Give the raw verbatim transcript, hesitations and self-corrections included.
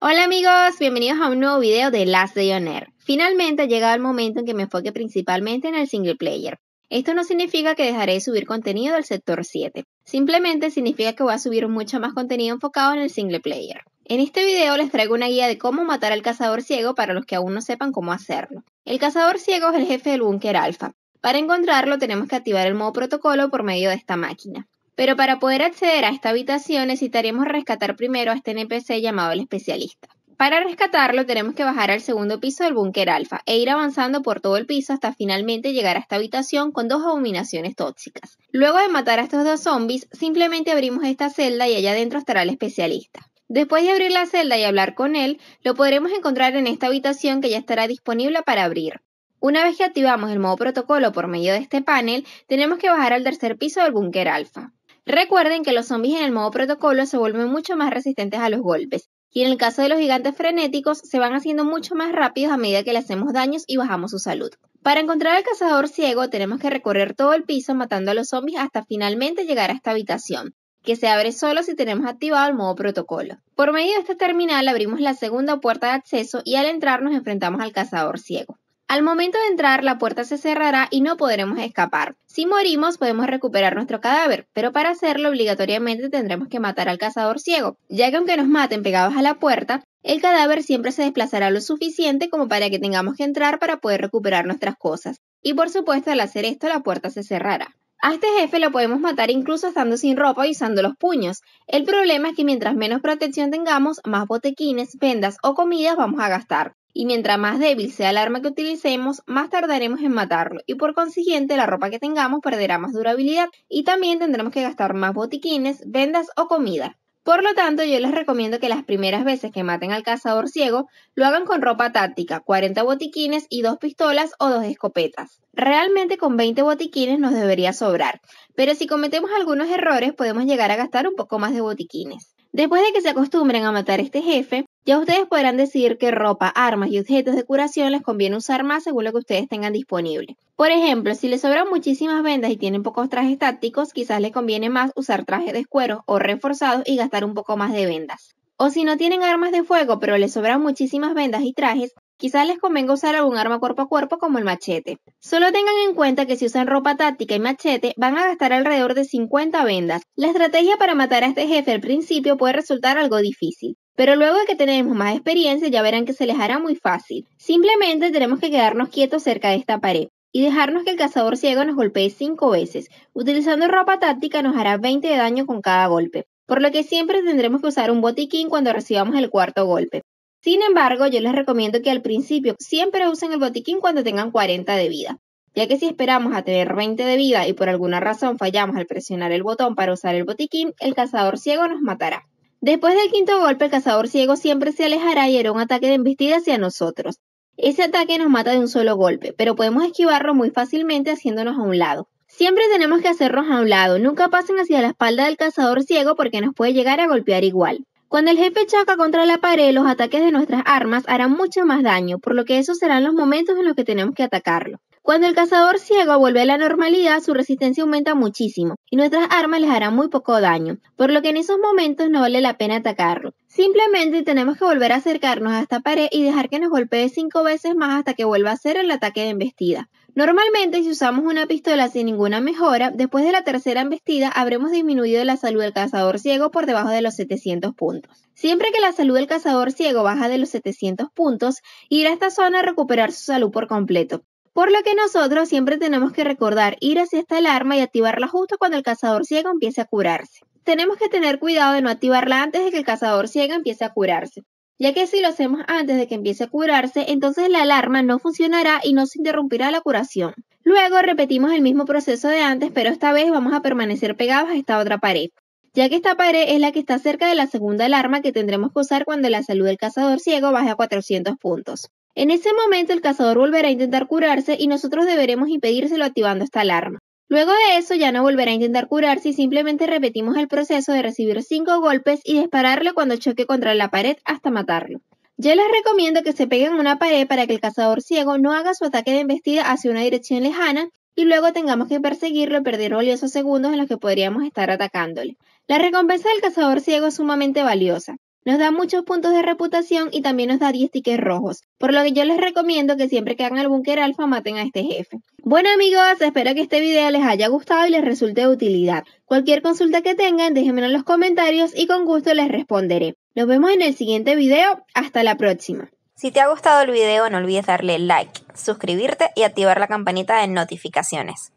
Hola amigos, bienvenidos a un nuevo video de Last Day on Earth. Finalmente ha llegado el momento en que me enfoque principalmente en el single player. Esto no significa que dejaré de subir contenido del sector siete, simplemente significa que voy a subir mucho más contenido enfocado en el single player. En este video les traigo una guía de cómo matar al cazador ciego para los que aún no sepan cómo hacerlo. El cazador ciego es el jefe del búnker alfa. Para encontrarlo tenemos que activar el modo protocolo por medio de esta máquina. Pero para poder acceder a esta habitación necesitaremos rescatar primero a este N P C llamado el especialista. Para rescatarlo tenemos que bajar al segundo piso del búnker alfa e ir avanzando por todo el piso hasta finalmente llegar a esta habitación con dos abominaciones tóxicas. Luego de matar a estos dos zombies, simplemente abrimos esta celda y allá adentro estará el especialista. Después de abrir la celda y hablar con él, lo podremos encontrar en esta habitación que ya estará disponible para abrir. Una vez que activamos el modo protocolo por medio de este panel, tenemos que bajar al tercer piso del búnker alfa. Recuerden que los zombies en el modo protocolo se vuelven mucho más resistentes a los golpes, y en el caso de los gigantes frenéticos se van haciendo mucho más rápidos a medida que le hacemos daños y bajamos su salud. Para encontrar al cazador ciego tenemos que recorrer todo el piso matando a los zombies hasta finalmente llegar a esta habitación, que se abre solo si tenemos activado el modo protocolo. Por medio de esta terminal abrimos la segunda puerta de acceso y al entrar nos enfrentamos al cazador ciego. Al momento de entrar, la puerta se cerrará y no podremos escapar. Si morimos, podemos recuperar nuestro cadáver, pero para hacerlo obligatoriamente tendremos que matar al cazador ciego, ya que aunque nos maten pegados a la puerta, el cadáver siempre se desplazará lo suficiente como para que tengamos que entrar para poder recuperar nuestras cosas. Y por supuesto, al hacer esto, la puerta se cerrará. A este jefe lo podemos matar incluso estando sin ropa y usando los puños. El problema es que mientras menos protección tengamos, más botequines, vendas o comidas vamos a gastar. Y mientras más débil sea el arma que utilicemos, más tardaremos en matarlo, y por consiguiente la ropa que tengamos perderá más durabilidad y también tendremos que gastar más botiquines, vendas o comida. Por lo tanto, yo les recomiendo que las primeras veces que maten al cazador ciego, lo hagan con ropa táctica, cuarenta botiquines y dos pistolas o dos escopetas. Realmente con veinte botiquines nos debería sobrar, pero si cometemos algunos errores podemos llegar a gastar un poco más de botiquines. Después de que se acostumbren a matar a este jefe, ya ustedes podrán decidir qué ropa, armas y objetos de curación les conviene usar más según lo que ustedes tengan disponible. Por ejemplo, si les sobran muchísimas vendas y tienen pocos trajes tácticos, quizás les conviene más usar trajes de cuero o reforzados y gastar un poco más de vendas. O si no tienen armas de fuego pero les sobran muchísimas vendas y trajes, quizás les convenga usar algún arma cuerpo a cuerpo como el machete. Solo tengan en cuenta que si usan ropa táctica y machete, van a gastar alrededor de cincuenta vendas. La estrategia para matar a este jefe al principio puede resultar algo difícil, pero luego de que tenemos más experiencia ya verán que se les hará muy fácil. Simplemente tenemos que quedarnos quietos cerca de esta pared y dejarnos que el cazador ciego nos golpee cinco veces. Utilizando ropa táctica nos hará veinte de daño con cada golpe, por lo que siempre tendremos que usar un botiquín cuando recibamos el cuarto golpe. Sin embargo, yo les recomiendo que al principio siempre usen el botiquín cuando tengan cuarenta de vida, ya que si esperamos a tener veinte de vida y por alguna razón fallamos al presionar el botón para usar el botiquín, el cazador ciego nos matará. Después del quinto golpe, el cazador ciego siempre se alejará y hará un ataque de embestida hacia nosotros. Ese ataque nos mata de un solo golpe, pero podemos esquivarlo muy fácilmente haciéndonos a un lado. Siempre tenemos que hacernos a un lado, nunca pasen hacia la espalda del cazador ciego porque nos puede llegar a golpear igual. Cuando el jefe choca contra la pared, los ataques de nuestras armas harán mucho más daño, por lo que esos serán los momentos en los que tenemos que atacarlo. Cuando el cazador ciego vuelve a la normalidad, su resistencia aumenta muchísimo y nuestras armas les harán muy poco daño, por lo que en esos momentos no vale la pena atacarlo. Simplemente tenemos que volver a acercarnos a esta pared y dejar que nos golpee cinco veces más hasta que vuelva a hacer el ataque de embestida. Normalmente, si usamos una pistola sin ninguna mejora, después de la tercera embestida habremos disminuido la salud del cazador ciego por debajo de los setecientos puntos. Siempre que la salud del cazador ciego baja de los setecientos puntos, irá a esta zona a recuperar su salud por completo. Por lo que nosotros siempre tenemos que recordar ir hacia esta alarma y activarla justo cuando el cazador ciego empiece a curarse. Tenemos que tener cuidado de no activarla antes de que el cazador ciego empiece a curarse, ya que si lo hacemos antes de que empiece a curarse, entonces la alarma no funcionará y no se interrumpirá la curación. Luego repetimos el mismo proceso de antes, pero esta vez vamos a permanecer pegados a esta otra pared, ya que esta pared es la que está cerca de la segunda alarma que tendremos que usar cuando la salud del cazador ciego baje a cuatrocientos puntos. En ese momento el cazador volverá a intentar curarse y nosotros deberemos impedírselo activando esta alarma. Luego de eso ya no volverá a intentar curarse y simplemente repetimos el proceso de recibir cinco golpes y dispararle cuando choque contra la pared hasta matarlo. Yo les recomiendo que se peguen a una pared para que el cazador ciego no haga su ataque de embestida hacia una dirección lejana y luego tengamos que perseguirlo y perder valiosos segundos en los que podríamos estar atacándole. La recompensa del cazador ciego es sumamente valiosa. nos da muchos puntos de reputación y también nos da diez tickets rojos, por lo que yo les recomiendo que siempre que hagan el búnker alfa maten a este jefe. Bueno amigos, espero que este video les haya gustado y les resulte de utilidad. Cualquier consulta que tengan, déjenmelo en los comentarios y con gusto les responderé. Nos vemos en el siguiente video, hasta la próxima. Si te ha gustado el video no olvides darle like, suscribirte y activar la campanita de notificaciones.